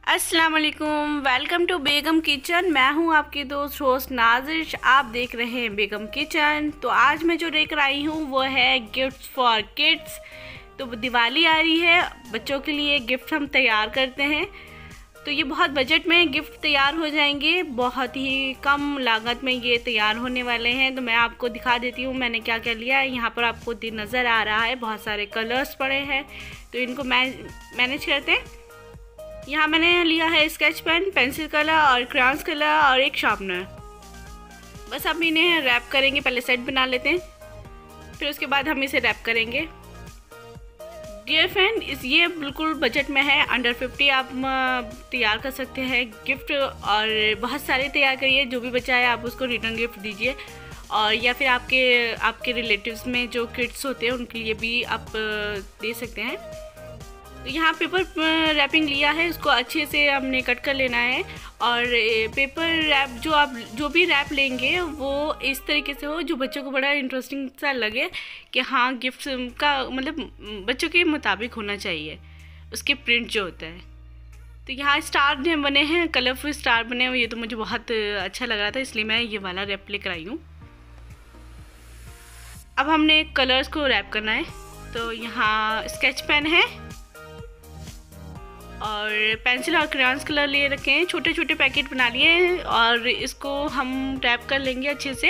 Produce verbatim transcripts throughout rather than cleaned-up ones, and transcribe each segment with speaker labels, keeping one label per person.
Speaker 1: अस्सलाम वालेकुम, welcome to Begum kitchen. मैं हूं आपकी दोस्त होस्ट नाजिश। आप देख रहे हैं बेगम किचन। तो आज मैं जो लेकर आई हूं वो है गिफ्ट्स फॉर किड्स। तो दिवाली आ रही है, बच्चों के लिए गिफ्ट हम तैयार करते हैं। तो ये बहुत बजट में गिफ्ट तैयार हो जाएंगे, बहुत ही कम लागत में ये तैयार होने वाले हैं। तो मैं आपको दिखा देती हूँ मैंने क्या क्या लिया है। यहाँ पर आपको नज़र आ रहा है बहुत सारे कलर्स पड़े हैं, तो इनको मैनेज करते हैं। यहाँ मैंने लिया है स्केच पेन, पेंसिल कलर और क्रेयॉन्स कलर और एक शार्पनर। बस अब इन्हें रैप करेंगे। पहले सेट बना लेते हैं, फिर उसके बाद हम इसे रैप करेंगे। डियर फ्रेंड, इस ये बिल्कुल बजट में है, अंडर फिफ्टी आप तैयार कर सकते हैं गिफ्ट। और बहुत सारे तैयार करिए, जो भी बचा है आप उसको रिटर्न गिफ्ट दीजिए। और या फिर आपके आपके रिलेटिव्स में जो किड्स होते हैं उनके लिए भी आप दे सकते हैं। तो यहाँ पेपर रैपिंग लिया है, इसको अच्छे से हमने कट कर लेना है। और पेपर रैप जो आप जो भी रैप लेंगे वो इस तरीके से हो जो बच्चों को बड़ा इंटरेस्टिंग सा लगे कि हाँ गिफ्ट का मतलब बच्चों के मुताबिक होना चाहिए उसके प्रिंट जो होता है। तो यहाँ स्टार बने हैं, कलरफुल स्टार बने हुए, ये तो मुझे बहुत अच्छा लग रहा था, इसलिए मैं ये वाला रैप लेकर आई हूँ। अब हमने कलर्स को रैप करना है। तो यहाँ स्केच पेन है और पेंसिल और क्रेयॉन्स कलर लिए रखे हैं, छोटे छोटे पैकेट बना लिए हैं और इसको हम रैप कर लेंगे अच्छे से।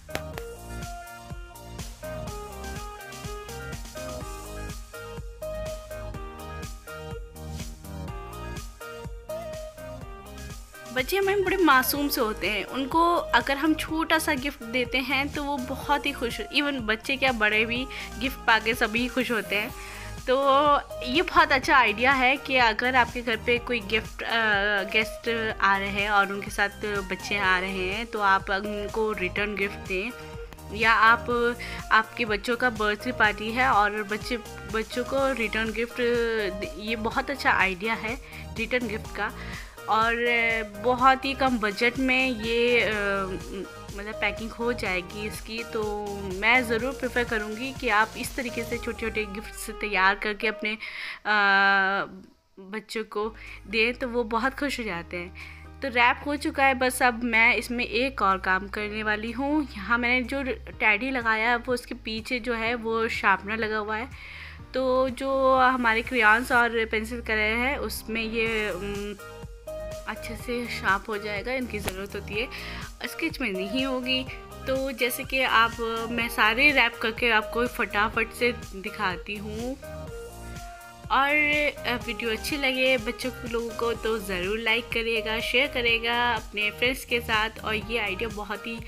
Speaker 1: बच्चे हमें बड़े मासूम से होते हैं, उनको अगर हम छोटा सा गिफ्ट देते हैं तो वो बहुत ही खुश, इवन बच्चे क्या बड़े भी गिफ्ट पाके सभी खुश होते हैं। तो ये बहुत अच्छा आइडिया है कि अगर आपके घर पे कोई गिफ्ट गेस्ट आ रहे हैं और उनके साथ बच्चे आ रहे हैं तो आप उनको रिटर्न गिफ्ट दें। या आप आपके बच्चों का बर्थडे पार्टी है और बच्चे बच्चों को रिटर्न गिफ्ट, ये बहुत अच्छा आइडिया है रिटर्न गिफ्ट का। और बहुत ही कम बजट में ये मतलब पैकिंग हो जाएगी इसकी। तो मैं ज़रूर प्रेफर करूँगी कि आप इस तरीके से छोटे छोटे गिफ्ट्स तैयार करके अपने आ, बच्चों को दें तो वो बहुत खुश हो जाते हैं। तो रैप हो चुका है, बस अब मैं इसमें एक और काम करने वाली हूँ। यहाँ मैंने जो टैडी लगाया है वो उसके पीछे जो है वो शार्पनर लगा हुआ है। तो जो हमारे क्रेयॉन्स और पेंसिल कलर है उसमें ये अच्छे से शार्प हो जाएगा, इनकी ज़रूरत होती है, स्केच में नहीं होगी। तो जैसे कि आप मैं सारे रैप करके आपको फटाफट से दिखाती हूँ। और वीडियो अच्छी लगे बच्चों के लोगों को तो ज़रूर लाइक करिएगा, शेयर करिएगा अपने फ्रेंड्स के साथ। और ये आइडिया बहुत ही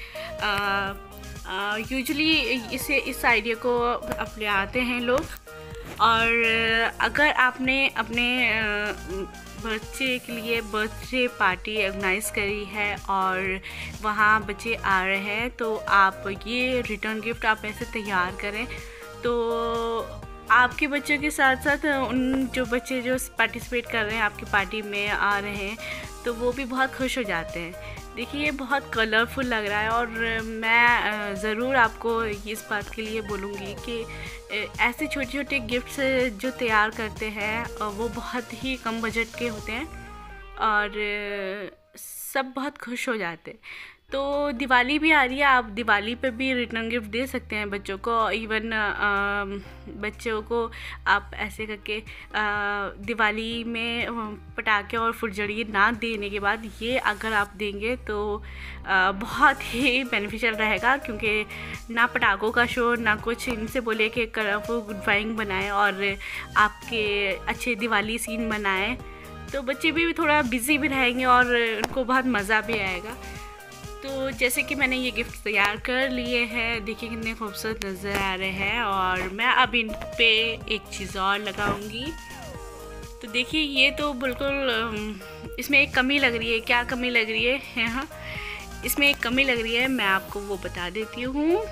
Speaker 1: यूजुअली इसे इस आइडिया को अपने आते हैं लोग। और अगर आपने अपने बच्चे के लिए बर्थडे पार्टी ऑर्गेनाइज करी है और वहाँ बच्चे आ रहे हैं तो आप ये रिटर्न गिफ्ट आप ऐसे तैयार करें तो आपके बच्चों के साथ साथ उन जो बच्चे जो पार्टिसिपेट कर रहे हैं आपकी पार्टी में आ रहे हैं तो वो भी बहुत खुश हो जाते हैं। देखिए ये बहुत कलरफुल लग रहा है और मैं ज़रूर आपको इस बात के लिए बोलूँगी कि ऐसे छोटे छोटे गिफ्ट्स जो तैयार करते हैं वो बहुत ही कम बजट के होते हैं और सब बहुत खुश हो जाते हैं। तो दिवाली भी आ रही है, आप दिवाली पे भी रिटर्न गिफ्ट दे सकते हैं बच्चों को। इवन बच्चों को आप ऐसे करके आ, दिवाली में पटाखे और फुलझड़ी ना देने के बाद ये अगर आप देंगे तो आ, बहुत ही बेनिफिशियल रहेगा, क्योंकि ना पटाखों का शोर ना कुछ। इनसे बोले कि कलरफुल ड्राइंग बनाएं और आपके अच्छे दिवाली सीन बनाएं तो बच्चे भी थोड़ा बिजी भी रहेंगे और उनको बहुत मज़ा भी आएगा। तो जैसे कि मैंने ये गिफ्ट तैयार कर लिए हैं, देखिए कितने खूबसूरत नज़र आ रहे हैं। और मैं अब इन पे एक चीज़ और लगाऊंगी। तो देखिए ये तो बिल्कुल इसमें एक कमी लग रही है। क्या कमी लग रही है? यहाँ इसमें एक कमी लग रही है, मैं आपको वो बता देती हूँ।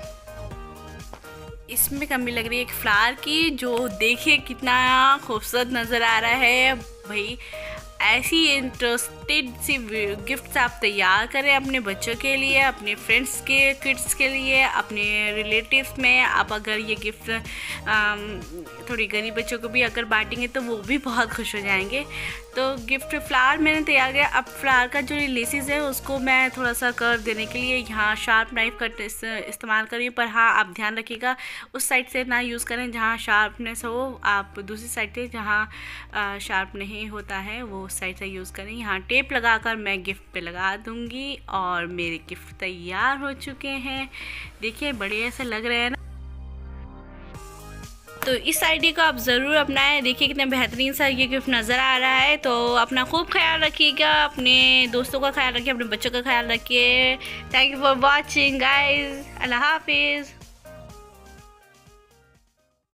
Speaker 1: इसमें कमी लग रही है एक फ्लावर की, जो देखिए कितना खूबसूरत नज़र आ रहा है। भाई ऐसी इंटरेस्टिंग छोटी सी गिफ्ट्स आप तैयार करें अपने बच्चों के लिए, अपने फ्रेंड्स के किड्स के लिए, अपने रिलेटिव्स में। आप अगर ये गिफ्ट थोड़ी गरीब बच्चों को भी अगर बांटेंगे तो वो भी बहुत खुश हो जाएंगे। तो गिफ्ट फ्लावर मैंने तैयार किया। अब फ्लावर का जो लेसिस है उसको मैं थोड़ा सा कर्व देने के लिए यहाँ शार्प नाइफ का इस्तेमाल करी, पर हाँ आप ध्यान रखिएगा उस साइड से ना यूज़ करें जहाँ शार्पनेस हो, आप दूसरी साइड से जहाँ शार्प नहीं होता है वो उस साइड से यूज़ करें। यहाँ टेप लगाकर मैं गिफ्ट पे लगा दूँगी और मेरे गिफ्ट तैयार हो चुके हैं। देखिए बड़े ऐसे लग रहे हैं ना। तो इस आइडिया को आप ज़रूर अपनाएं। देखिए कितने बेहतरीन सा ये गिफ्ट नज़र आ रहा है। तो अपना खूब ख्याल रखिएगा, अपने दोस्तों का ख्याल रखिए, अपने बच्चों का ख्याल रखिए। Thank you for watching guys. अल्लाह हाफिज़।